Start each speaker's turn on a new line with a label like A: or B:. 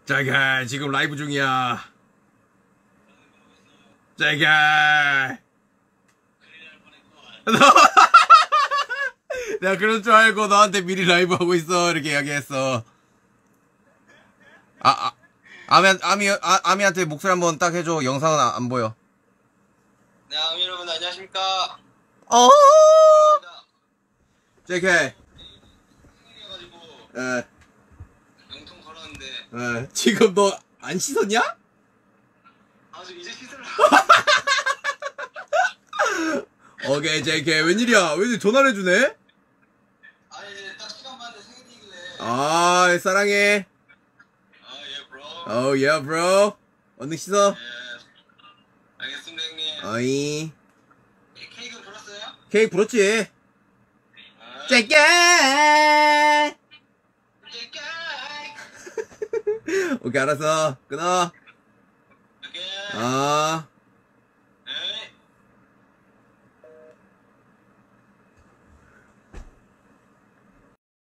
A: 자가 지금 라이브 중이야. 자가 내가 그럴 줄 알고 너한테 미리 라이브 하고 있어 이렇게 이야기했어. 아미한테 목소리 한번 딱 해줘. 영상은 안 보여.
B: 네, 아미 여러분 안녕하십니까.
A: JK.
B: 생일이어가지고
A: 에.
B: 영통 걸었는데.
A: 지금 너 안 씻었냐?
B: 아주 이제 씻으려고.
A: 오케이 JK 웬일이야? 웬일 전화를 해주네?
B: 아니 이제 딱 시간 봤는데 생일이길래.
A: 아 사랑해.
B: 예 브로.
A: Oh yeah bro. 얼른 씻어.
B: 예. 알겠습니다 형님.
A: 어이.
B: 케이크는 불었어요?
A: 케이크 불었지?
B: 아.
A: JK. 오케이 알았어 끊어.
B: 오케이.
A: 아.